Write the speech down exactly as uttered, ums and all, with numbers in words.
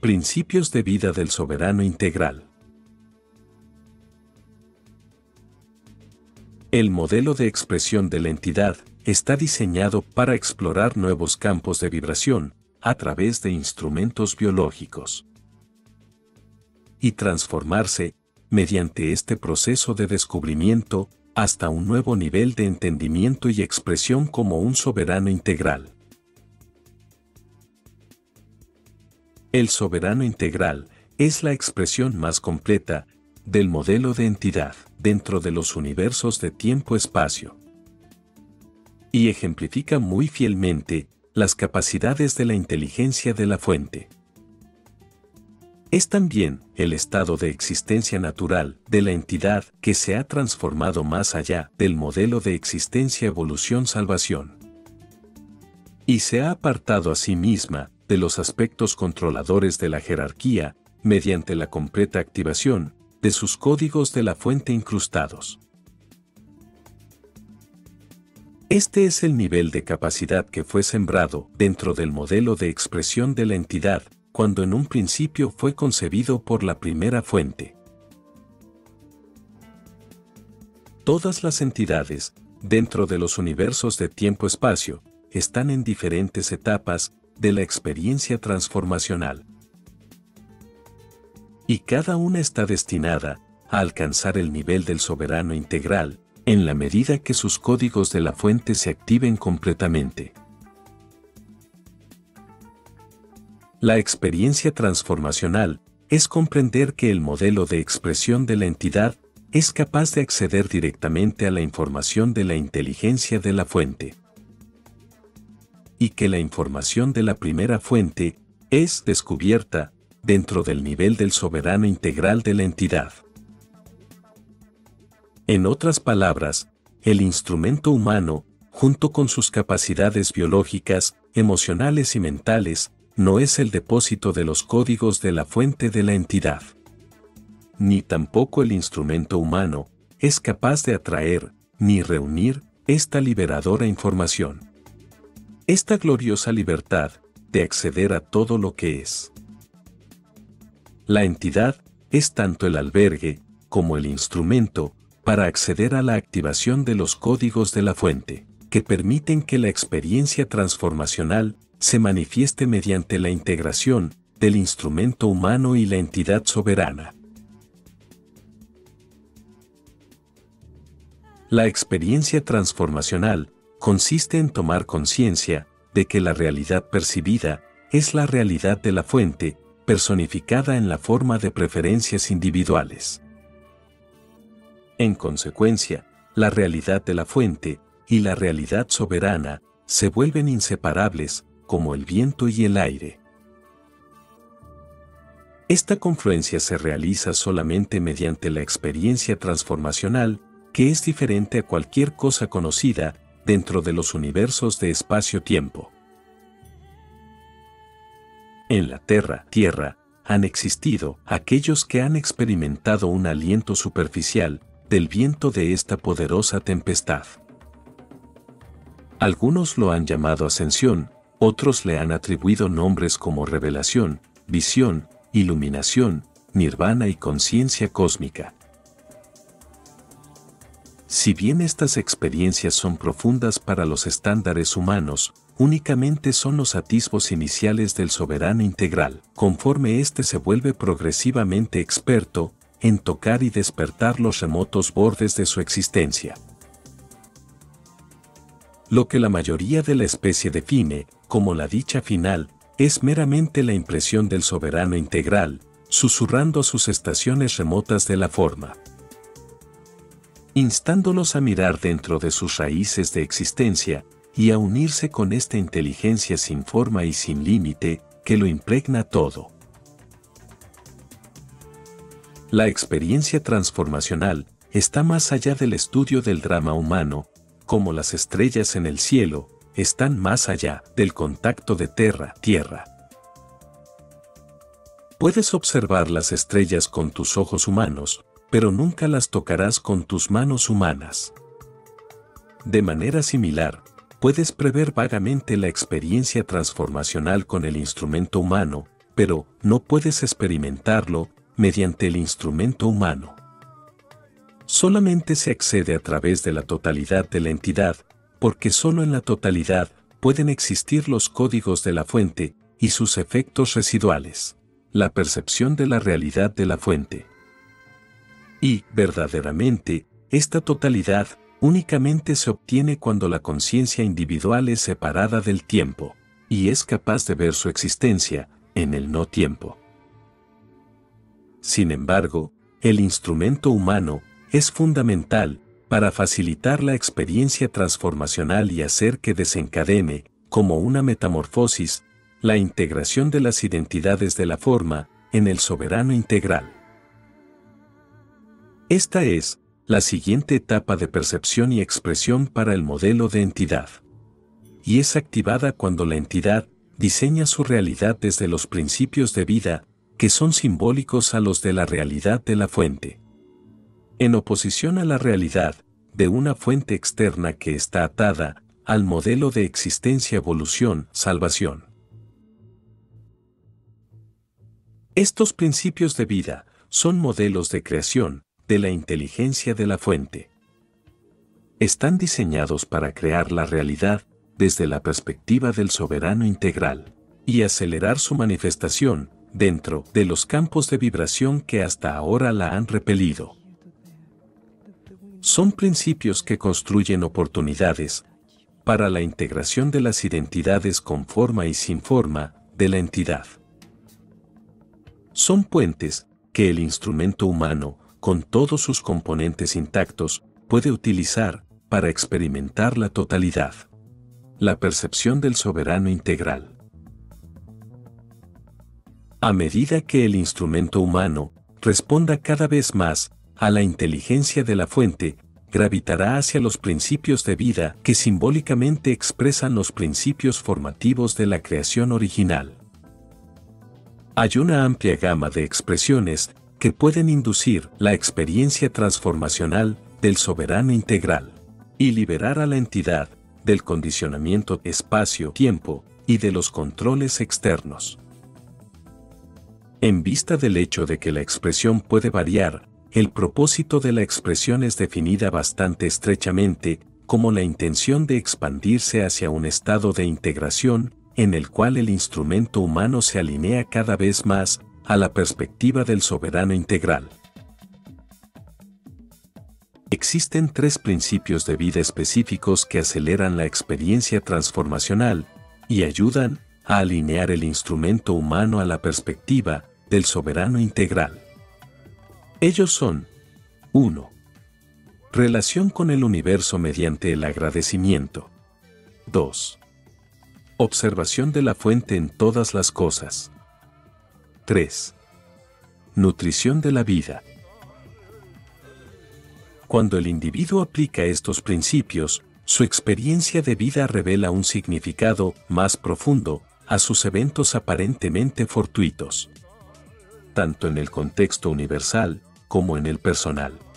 Principios de vida del soberano integral. El modelo de expresión de la entidad está diseñado para explorar nuevos campos de vibración a través de instrumentos biológicos y transformarse, mediante este proceso de descubrimiento, hasta un nuevo nivel de entendimiento y expresión como un soberano integral. El soberano integral es la expresión más completa del modelo de entidad dentro de los universos de tiempo-espacio y ejemplifica muy fielmente las capacidades de la inteligencia de la fuente. Es también el estado de existencia natural de la entidad que se ha transformado más allá del modelo de existencia-evolución-salvación y se ha apartado a sí misma de los aspectos controladores de la jerarquía mediante la completa activación de sus códigos de la fuente incrustados. Este es el nivel de capacidad que fue sembrado dentro del modelo de expresión de la entidad cuando en un principio fue concebido por la primera fuente. Todas las entidades, dentro de los universos de tiempo-espacio, están en diferentes etapas de la experiencia transformacional. Y cada una está destinada a alcanzar el nivel del soberano integral, en la medida que sus códigos de la fuente se activen completamente. La experiencia transformacional es comprender que el modelo de expresión de la entidad es capaz de acceder directamente a la información de la inteligencia de la fuente, y que la información de la primera fuente es descubierta dentro del nivel del soberano integral de la entidad. En otras palabras, el instrumento humano, junto con sus capacidades biológicas, emocionales y mentales, no es el depósito de los códigos de la fuente de la entidad. Ni tampoco el instrumento humano es capaz de atraer ni reunir esta liberadora información. Esta gloriosa libertad de acceder a todo lo que es. La entidad es tanto el albergue como el instrumento para acceder a la activación de los códigos de la fuente, que permiten que la experiencia transformacional se manifieste mediante la integración del instrumento humano y la entidad soberana. La experiencia transformacional consiste en tomar conciencia de que la realidad percibida es la realidad de la fuente, personificada en la forma de preferencias individuales. En consecuencia, la realidad de la fuente y la realidad soberana se vuelven inseparables, como el viento y el aire. Esta confluencia se realiza solamente mediante la experiencia transformacional, que es diferente a cualquier cosa conocida dentro de los universos de espacio-tiempo. En la Tierra, Tierra, han existido aquellos que han experimentado un aliento superficial del viento de esta poderosa tempestad. Algunos lo han llamado ascensión, otros le han atribuido nombres como revelación, visión, iluminación, nirvana y conciencia cósmica. Si bien estas experiencias son profundas para los estándares humanos, únicamente son los atisbos iniciales del soberano integral, conforme éste se vuelve progresivamente experto en tocar y despertar los remotos bordes de su existencia. Lo que la mayoría de la especie define como la dicha final es meramente la impresión del soberano integral, susurrando a sus estaciones remotas de la forma, instándolos a mirar dentro de sus raíces de existencia y a unirse con esta inteligencia sin forma y sin límite que lo impregna todo. La experiencia transformacional está más allá del estudio del drama humano, como las estrellas en el cielo están más allá del contacto de tierra-tierra. Puedes observar las estrellas con tus ojos humanos, pero nunca las tocarás con tus manos humanas. De manera similar, puedes prever vagamente la experiencia transformacional con el instrumento humano, pero no puedes experimentarlo mediante el instrumento humano. Solamente se accede a través de la totalidad de la entidad, porque solo en la totalidad pueden existir los códigos de la fuente y sus efectos residuales, la percepción de la realidad de la fuente. Y, verdaderamente, esta totalidad únicamente se obtiene cuando la conciencia individual es separada del tiempo, y es capaz de ver su existencia en el no tiempo. Sin embargo, el instrumento humano es fundamental para facilitar la experiencia transformacional y hacer que desencadene, como una metamorfosis, la integración de las identidades de la forma en el soberano integral. Esta es la siguiente etapa de percepción y expresión para el modelo de entidad. Y es activada cuando la entidad diseña su realidad desde los principios de vida, que son simbólicos a los de la realidad de la fuente. En oposición a la realidad de una fuente externa que está atada al modelo de existencia, evolución, salvación. Estos principios de vida son modelos de creación de la inteligencia de la fuente. Están diseñados para crear la realidad desde la perspectiva del soberano integral y acelerar su manifestación dentro de los campos de vibración que hasta ahora la han repelido. Son principios que construyen oportunidades para la integración de las identidades con forma y sin forma de la entidad. Son puentes que el instrumento humano, con todos sus componentes intactos, puede utilizar para experimentar la totalidad, la percepción del soberano integral. A medida que el instrumento humano responda cada vez más a la inteligencia de la fuente, gravitará hacia los principios de vida que simbólicamente expresan los principios formativos de la creación original. Hay una amplia gama de expresiones que pueden inducir la experiencia transformacional del soberano integral y liberar a la entidad del condicionamiento espacio-tiempo y de los controles externos. En vista del hecho de que la expresión puede variar, el propósito de la expresión es definida bastante estrechamente como la intención de expandirse hacia un estado de integración en el cual el instrumento humano se alinea cada vez más a la perspectiva del soberano integral. Existen tres principios de vida específicos que aceleran la experiencia transformacional y ayudan a alinear el instrumento humano a la perspectiva del soberano integral. Ellos son: uno. Relación con el universo mediante el agradecimiento. dos. Observación de la fuente en todas las cosas. tres. Nutrición de la vida. Cuando el individuo aplica estos principios, su experiencia de vida revela un significado más profundo a sus eventos aparentemente fortuitos, tanto en el contexto universal como en el personal.